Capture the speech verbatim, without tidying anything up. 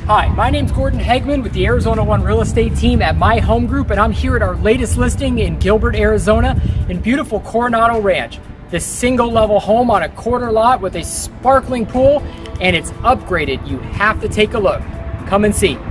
Hi, my name's Gordon Hegman with the Arizona One Real Estate team at My Home Group, and I'm here at our latest listing in Gilbert, Arizona in beautiful Coronado Ranch. This single level home on a corner lot with a sparkling pool, and it's upgraded. You have to take a look. Come and see.